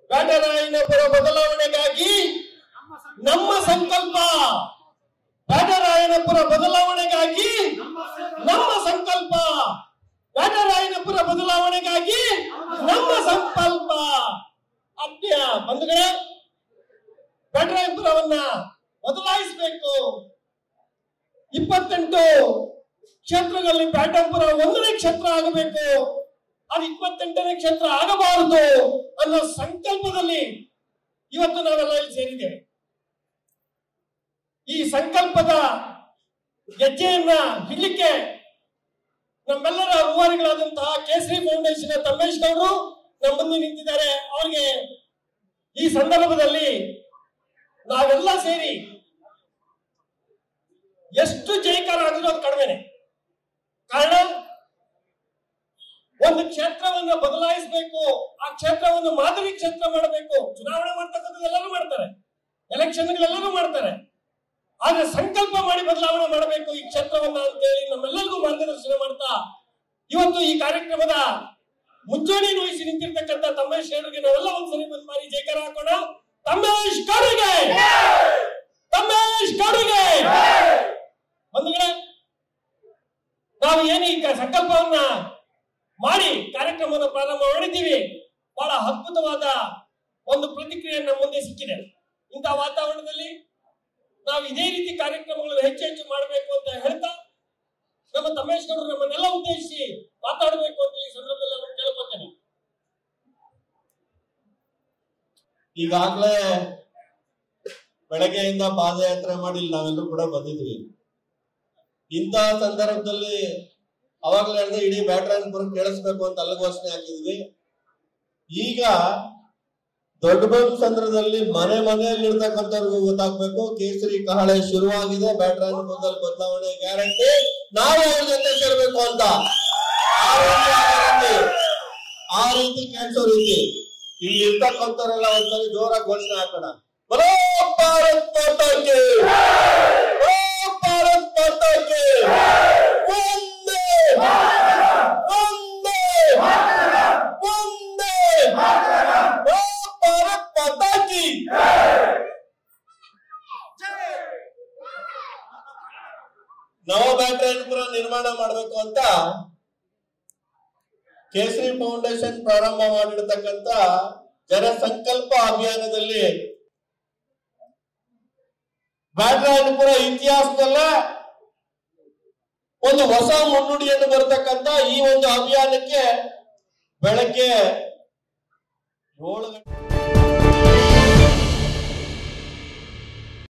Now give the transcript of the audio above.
ಬ್ಯಾಟರಾಯನಪುರ ಬದಲಾವಣೆಗಾಗಿ ನಮ್ಮ ಸಂಕಲ್ಪ. ಬ್ಯಾಟರಾಯನಪುರ ಬದಲಾವಣೆಗಾಗಿ ನಮ್ಮ ಸಂಕಲ್ಪ. ಬ್ಯಾಟರಾಯನಪುರ ಬದಲಾವಣೆಗಾಗಿ ನಮ್ಮ ಸಂಕಲ್ಪ. ಆತ್ಮೀಯ ಬಂಧುಗಳೇ, ಬ್ಯಾಟರಾಯನಪುರವನ್ನ ಬದಲಾಯಿಸಬೇಕು. 28 ಕ್ಷೇತ್ರಗಳಲ್ಲಿ ಬ್ಯಾಟರಾಯನಪುರ 1ನೇ ಕ್ಷೇತ್ರ ಆಗಬೇಕು. ಅದು 28ನೇ ಕ್ಷೇತ್ರ ಆಗಬಾರದು ಅನ್ನೋ ಸಂಕಲ್ಪದಲ್ಲಿ ಇವತ್ತು ನಾವೆಲ್ಲ ಇಲ್ಲಿ ಸೇರಿದ್ದೇವೆ. ಈ ಸಂಕಲ್ಪದ ಹೆಜ್ಜೆಯನ್ನ ಹಿಡ್ಲಿಕ್ಕೆ ನಮ್ಮೆಲ್ಲರ ರೂವಾರಿಗಳಾದಂತಹ ಕೇಸರಿ ಫೌಂಡೇಶನ್ ತಮ್ಮೇಶ್ ಗೌಡರು ನಮ್ಮ ಮುಂದೆ ನಿಂತಿದ್ದಾರೆ. ಅವರಿಗೆ ಈ ಸಂದರ್ಭದಲ್ಲಿ ನಾವೆಲ್ಲ ಸೇರಿ ಎಷ್ಟು ಜಯಕಾರ ಆಗಿರೋ ಅದು ಕಡಿಮೆನೆ. ಕಾರಣ, ಒಂದು ಕ್ಷೇತ್ರವನ್ನು ಬದಲಾಯಿಸಬೇಕು, ಆ ಕ್ಷೇತ್ರವನ್ನು ಮಾದರಿ ಕ್ಷೇತ್ರ ಮಾಡಬೇಕು. ಚುನಾವಣೆ ಮಾಡ್ತಕ್ಕಂಥದ್ದು ಎಲ್ಲರೂ ಮಾಡ್ತಾರೆ, ಎಲೆಕ್ಷನ್ಗಳೆಲ್ಲರೂ ಮಾಡ್ತಾರೆ. ಆದ್ರೆ ಸಂಕಲ್ಪ ಮಾಡಿ ಬದಲಾವಣೆ ಮಾಡಬೇಕು ಈ ಕ್ಷೇತ್ರವನ್ನ ಅಂತೇಳಿ ನಮ್ಮೆಲ್ಲರಿಗೂ ಮಾರ್ಗದರ್ಶನ ಮಾಡ್ತಾ ಇವತ್ತು ಈ ಕಾರ್ಯಕ್ರಮದ ಮುಂಚೂಣಿಯನ್ನು ವಹಿಸಿ ನಿಂತಿರ್ತಕ್ಕಂಥ ತಮ್ಮೇಶ್ ಗೌಡರಿಗೆ ನಾವೆಲ್ಲ ಒಂದ್ಸರಿ ಬಂದ್ ಮಾಡಿ ಜಯಕಾರ ಹಾಕೋಣ. ತಮ್ಮೇಶ್ ಗೌಡರಿಗೆ, ತಮ್ಮೇಶ್ ಗೌಡರಿಗೆ. ಬಂಧುಗಳೇ, ನಾವು ಏನು ಈ ಸಂಕಲ್ಪವನ್ನ ಮಾಡಿ ಕಾರ್ಯಕ್ರಮವನ್ನು ಪ್ರಾರಂಭ ಮಾಡಿದ್ದೀವಿ. ಬಹಳ ಅದ್ಭುತವಾದ ಒಂದು ಪ್ರತಿಕ್ರಿಯೆ ನಮ್ಮ ಮುಂದೆ ಸಿಕ್ಕಿದೆ. ಇಂತಹ ವಾತಾವರಣದಲ್ಲಿ ನಾವು ಇದೇ ರೀತಿ ಕಾರ್ಯಕ್ರಮಗಳನ್ನು ಹೆಚ್ಚು ಮಾಡಬೇಕು ಅಂತ ಹೇಳ್ತಾ ನಮ್ಮ ತಮ್ಮೇಶ್ ಗೌಡರು ನಮ್ಮನ್ನೆಲ್ಲ ಉದ್ದೇಶಿಸಿ ಮಾತಾಡಬೇಕು ಅಂತ ಈ ಸಂದರ್ಭದಲ್ಲಿ ನಾನು ಕೇಳ್ಕೊತೇನೆ. ಈಗಾಗಲೇ ಬೆಳಗ್ಗೆಯಿಂದ ಪಾದಯಾತ್ರೆ ಮಾಡಿ ನಾವೆಲ್ಲರೂ ಕೂಡ ಬಂದಿದ್ವಿ. ಇಂತಹ ಸಂದರ್ಭದಲ್ಲಿ ಅವಾಗಲೇ ಹೇಳಿದ್ರೆ ಇಡೀ ಬ್ಯಾಟರಾಯನಪುರ ಕೇಳಿಸ್ಬೇಕು ಅಂತ ಅಲ್ಲಿ ಘೋಷಣೆ ಹಾಕಿದ್ವಿ. ಈಗ ದೊಡ್ಡಬಂಸಂದ್ರದಲ್ಲಿ ಮನೆಯಲ್ಲಿ ಇರ್ತಕ್ಕಂಥವ್ರಿಗೂ ಗೊತ್ತಾಗ್ಬೇಕು, ಕೇಸರಿ ಕಹಳೆ ಶುರುವಾಗಿದೆ, ಬ್ಯಾಟರಾಯನಪುರದಲ್ಲಿ ಬದಲಾವಣೆ ಗ್ಯಾರಂಟಿ, ನಾವು ಅವ್ರ ಜೊತೆ ಸೇರ್ಬೇಕು ಅಂತ ಆ ರೀತಿ ಕೇಳಿಸೋ ರೀತಿ ಇಲ್ಲಿ ಇರ್ತಕ್ಕಂಥವ್ರೆಲ್ಲ ಒಂದ್ಸರಿ ಜೋರಾಗಿ ಘೋಷಣೆ ಹಾಕೋಣ. ಬರೋ ಭಾರತ್ ಮಾತಾ ಕಿ, ಭಾರತ್ ಮಾತಾ ಕಿ, ವಂದೇ ವಂದೇ ವಂದೇ ಭಾರತ್ ಮಾತಾ ಕಿ. ನವ ಬ್ಯಾಟರಾಯನಪುರ ನಿರ್ಮಾಣ ಮಾಡಬೇಕು ಅಂತ ಕೇಸರಿ ಫೌಂಡೇಶನ್ ಪ್ರಾರಂಭ ಮಾಡಿರ್ತಕ್ಕಂಥ ಜನಸಂಕಲ್ಪ ಅಭಿಯಾನದಲ್ಲಿ ಬ್ಯಾಟರಾಯನಪುರ ಇತಿಹಾಸದಲ್ಲ ಒಂದು ಹೊಸ ಮುನ್ನುಡಿಯನ್ನು ಬರತಕ್ಕಂತ ಈ ಒಂದು ಅಭಿಯಾನಕ್ಕೆ ಬೆಳಗ್ಗೆ 7 ಗಂಟೆ